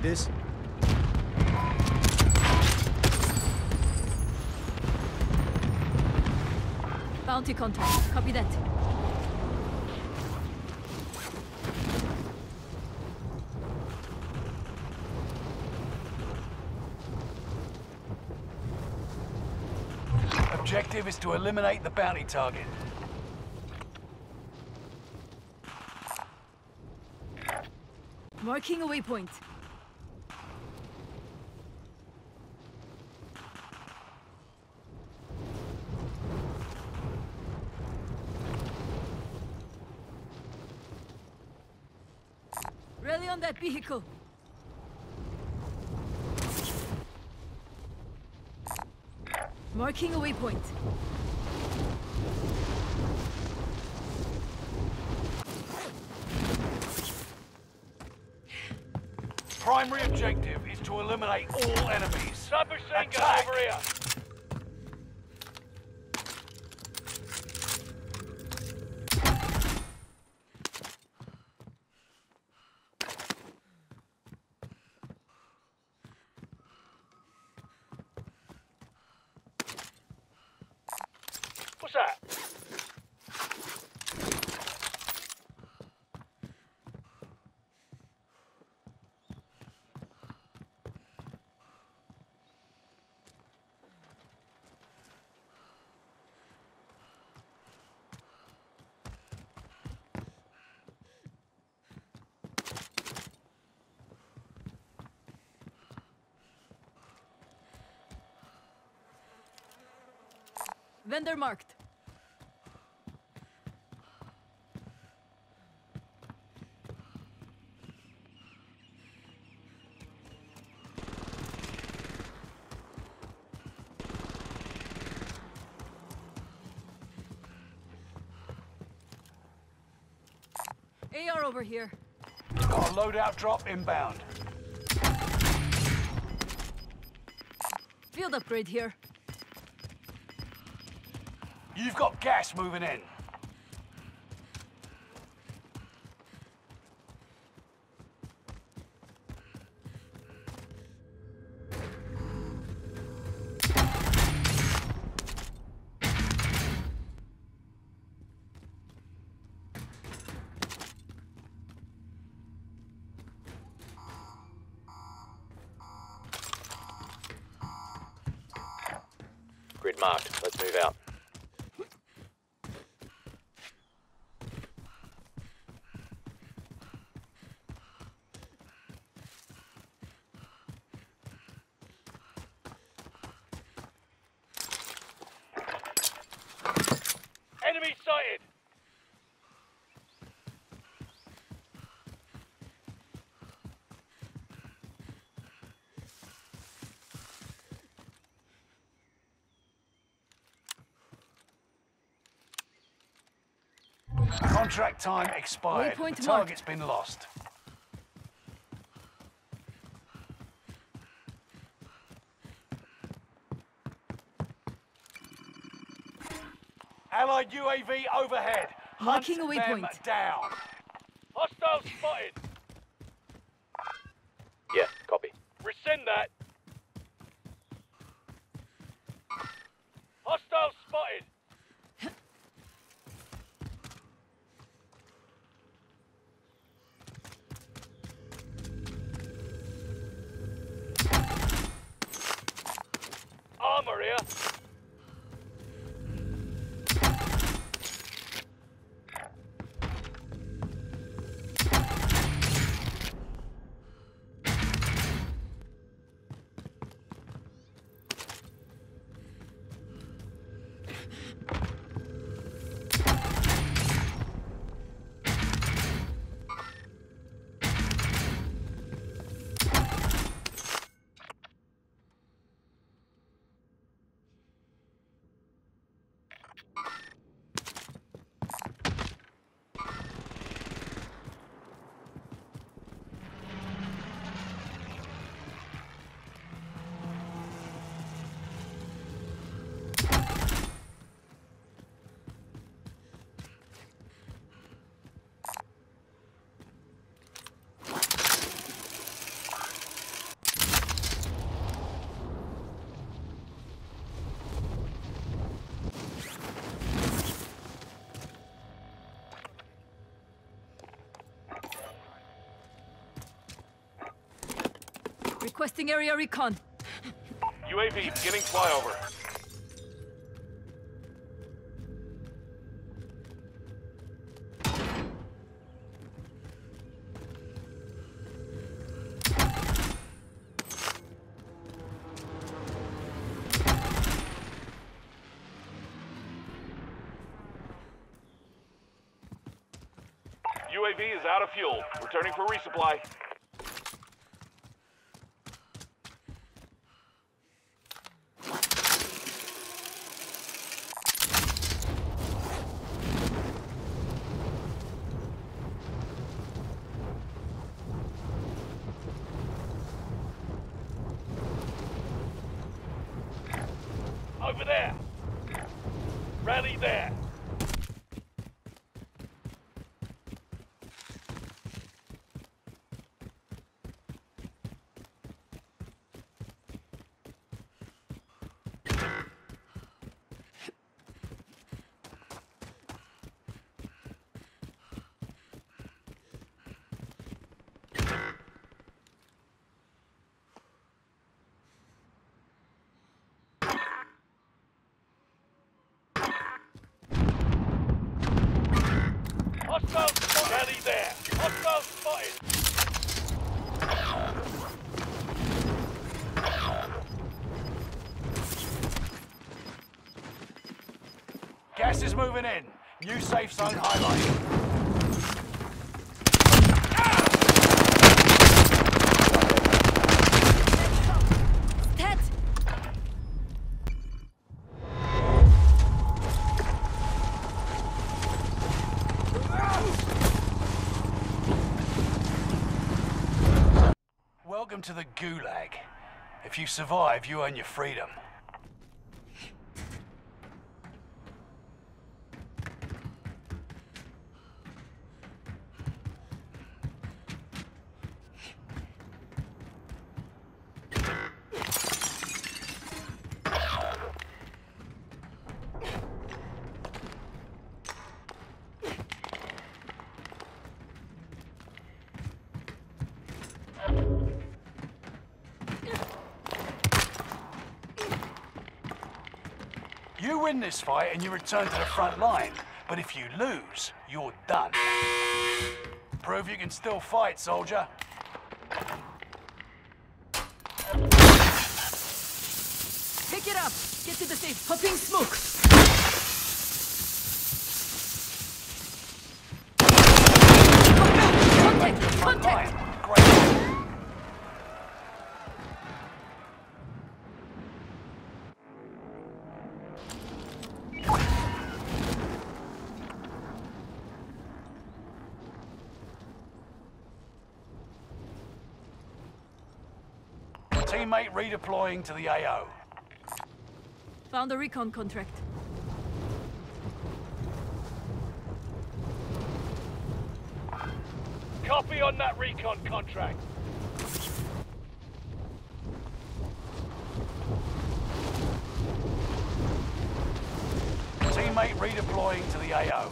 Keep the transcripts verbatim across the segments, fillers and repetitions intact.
this? Bounty contact. Copy that. Objective is to eliminate the bounty target. Marking a waypoint. Rally on that vehicle. Marking a waypoint. Primary objective is to eliminate all enemies. Sniper machine gun Attack. over here. What's that? Vendor marked. A R over here. Got a loadout drop inbound. Field upgrade here. You've got gas moving in. Grid marked. Let's move out. Enemy sighted. Contract time expired. Waypoint The target's been lost. Allied U A V overhead. Hunt Marking a them waypoint. down. Hostile spotted. Yeah, copy. Rescind that. Hostile spotted. Armor here. Requesting area recon. U A V beginning flyover. U A V is out of fuel. Returning for resupply. Over there. Rally there. Hostile spotted. Rally there. Hostile spotted. Gas is moving in. New safe zone highlighted. Stat! Welcome to the Gulag. If you survive, you earn your freedom. You win this fight and you return to the front line, but if you lose, you're done. Prove you can still fight, soldier. Pick it up! Get to the safe. Popping smoke! Contact! Front Contact! line. Great. Teammate redeploying to the A O. Found a recon contract. Copy on that recon contract. Teammate redeploying to the A O.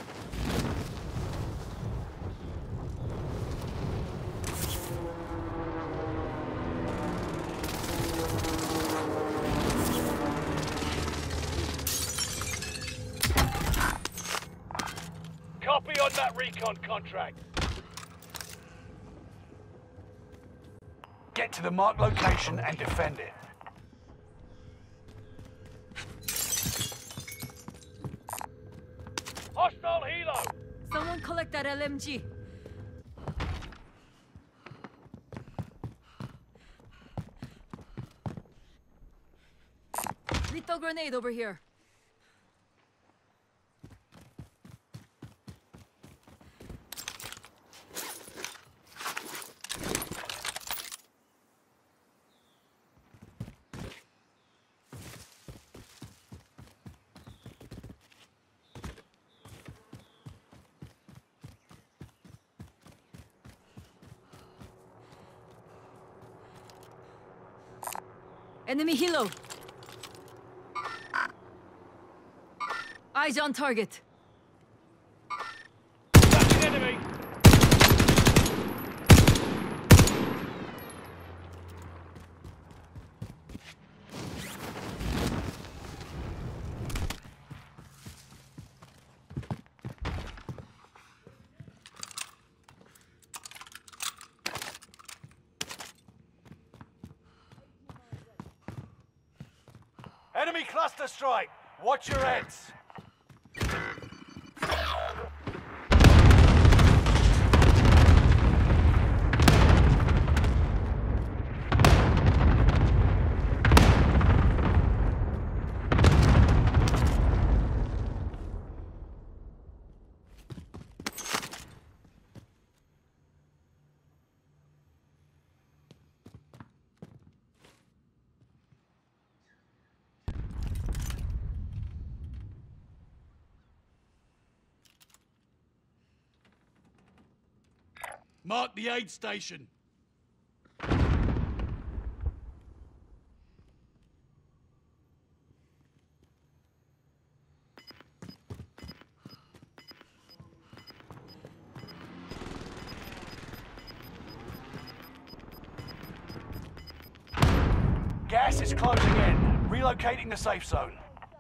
Copy on that recon contract. Get to the marked location and defend it. Hostile helo. Someone collect that L M G. Lethal grenade over here. Enemy helo. Eyes on target. That's an enemy. Enemy cluster strike. Watch your heads. Mark the aid station. Gas is closing in. Relocating the safe zone.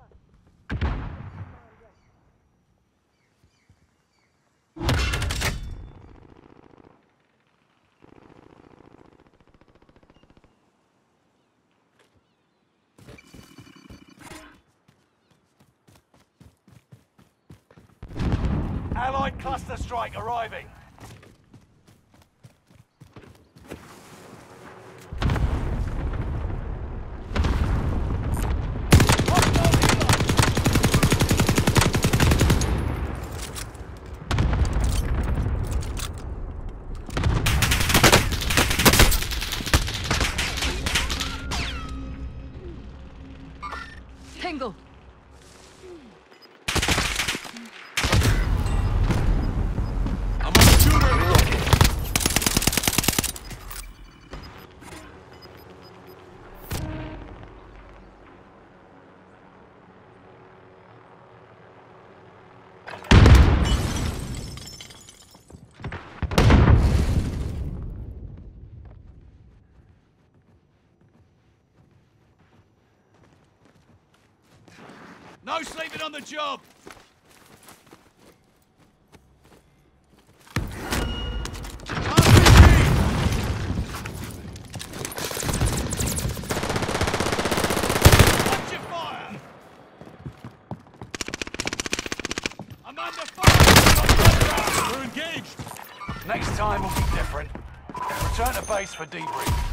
Allied cluster strike arriving. Tango. I'm a shooter. No sleeping on the job. Watch your fire. I'm under fire. We're engaged. Next time will be different. Return to base for debrief.